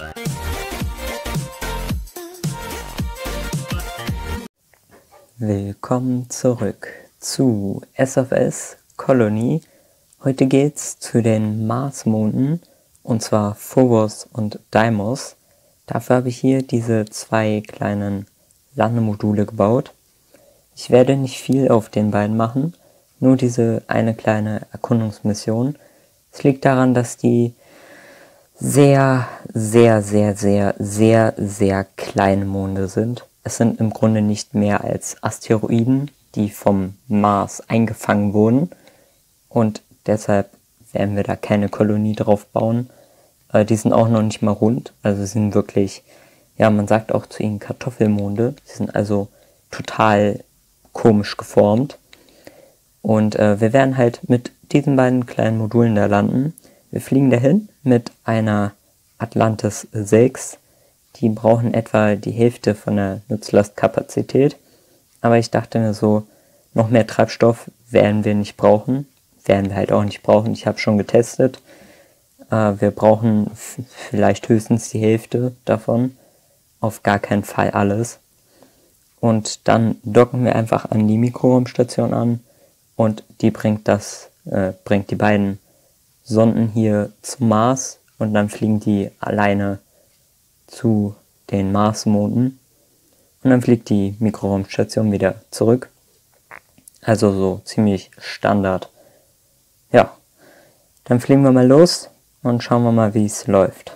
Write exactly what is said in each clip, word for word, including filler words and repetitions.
Willkommen zurück zu S F S Colony. Heute geht's zu den Marsmonden, und zwar Phobos und Deimos. Dafür habe ich hier diese zwei kleinen Landemodule gebaut. Ich werde nicht viel auf den beiden machen, nur diese eine kleine Erkundungsmission. Es liegt daran, dass die sehr, sehr, sehr, sehr, sehr, sehr kleine Monde sind. Es sind im Grunde nicht mehr als Asteroiden, die vom Mars eingefangen wurden. Und deshalb werden wir da keine Kolonie drauf bauen. Äh, die sind auch noch nicht mal rund. Also sie sind wirklich, ja, man sagt auch zu ihnen Kartoffelmonde. Sie sind also total komisch geformt. Und äh, wir werden halt mit diesen beiden kleinen Modulen da landen. Wir fliegen dahin mit einer Atlantis sechs. Die brauchen etwa die Hälfte von der Nutzlastkapazität. Aber ich dachte mir so, noch mehr Treibstoff werden wir nicht brauchen. Werden wir halt auch nicht brauchen. Ich habe schon getestet. Äh, wir brauchen vielleicht höchstens die Hälfte davon. Auf gar keinen Fall alles. Und dann docken wir einfach an die Mikrораumstation an. Und die bringt das, äh, bringt die beiden Sonden hier zum Mars. Und dann fliegen die alleine zu den Marsmonden und dann fliegt die Mikroraumstation wieder zurück. Also so ziemlich Standard. Ja, dann fliegen wir mal los und schauen wir mal, wie es läuft.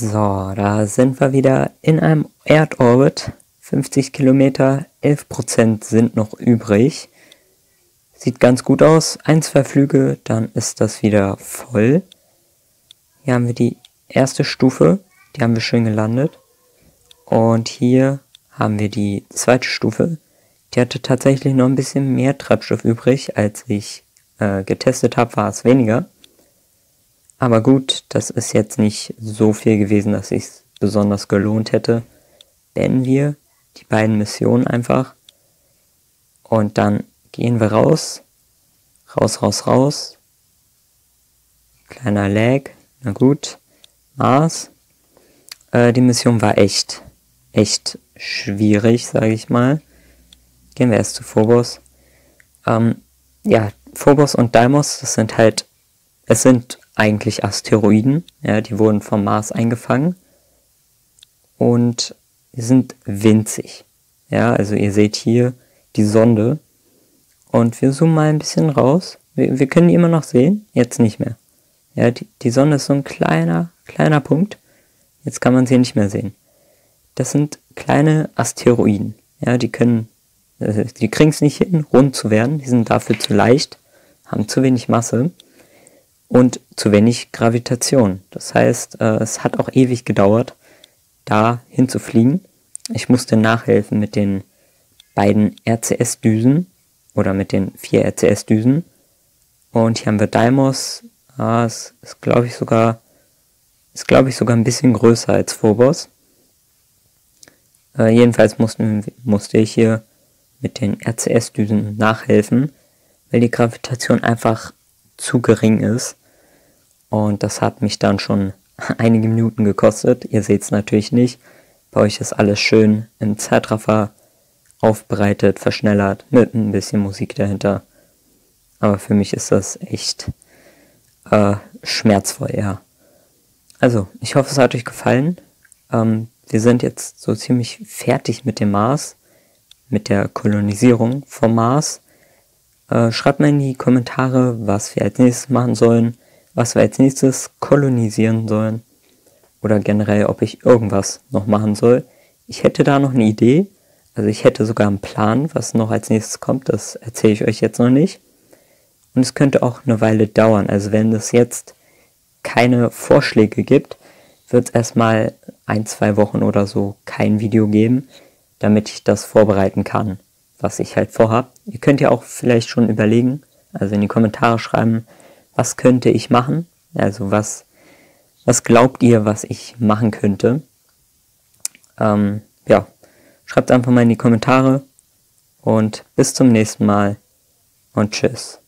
So, da sind wir wieder in einem Erdorbit. fünfzig Kilometer, elf Prozent sind noch übrig. Sieht ganz gut aus. Ein, zwei Flüge, dann ist das wieder voll. Hier haben wir die erste Stufe, die haben wir schön gelandet. Und hier haben wir die zweite Stufe. Die hatte tatsächlich noch ein bisschen mehr Treibstoff übrig, als ich äh, getestet habe, war es weniger. Aber gut, das ist jetzt nicht so viel gewesen, dass es sich besonders gelohnt hätte. Beenden wir die beiden Missionen einfach. Und dann gehen wir raus. Raus, raus, raus. Kleiner Lag. Na gut. Mars. Äh, die Mission war echt, echt schwierig, sage ich mal. Gehen wir erst zu Phobos. Ähm, ja, Phobos und Deimos, das sind halt, es sind eigentlich Asteroiden, ja, die wurden vom Mars eingefangen und sind winzig. Ja, also ihr seht hier die Sonde und wir zoomen mal ein bisschen raus. Wir, wir können die immer noch sehen, jetzt nicht mehr. Ja, die, die Sonde ist so ein kleiner, kleiner Punkt. Jetzt kann man sie nicht mehr sehen. Das sind kleine Asteroiden. Ja, die können, die kriegen es nicht hin, rund zu werden. Die sind dafür zu leicht, haben zu wenig Masse und zu wenig Gravitation. Das heißt, äh, es hat auch ewig gedauert, da hinzufliegen. Ich musste nachhelfen mit den beiden R C S-Düsen oder mit den vier R C S-Düsen. Und hier haben wir Deimos. Ah, es ist, glaube ich, sogar, ist, glaube ich, sogar ein bisschen größer als Phobos. Äh, jedenfalls mussten, musste ich hier mit den R C S-Düsen nachhelfen, weil die Gravitation einfach zu gering ist. Und das hat mich dann schon einige Minuten gekostet. Ihr seht es natürlich nicht. Bei euch ist alles schön im Zeitraffer aufbereitet, verschnellert, mit ein bisschen Musik dahinter. Aber für mich ist das echt äh, schmerzvoll, ja. Also, ich hoffe, es hat euch gefallen. Ähm, wir sind jetzt so ziemlich fertig mit dem Mars, mit der Kolonisierung vom Mars. Äh, schreibt mal in die Kommentare, was wir als nächstes machen sollen, was wir als nächstes kolonisieren sollen oder generell, ob ich irgendwas noch machen soll. Ich hätte da noch eine Idee, also ich hätte sogar einen Plan, was noch als nächstes kommt, das erzähle ich euch jetzt noch nicht. Und es könnte auch eine Weile dauern, also wenn es jetzt keine Vorschläge gibt, wird es erstmal ein, zwei Wochen oder so kein Video geben, damit ich das vorbereiten kann, was ich halt vorhabe. Ihr könnt ja auch vielleicht schon überlegen, also in die Kommentare schreiben, was könnte ich machen? Also was, was glaubt ihr, was ich machen könnte? Ähm, ja, schreibt einfach mal in die Kommentare und bis zum nächsten Mal und tschüss.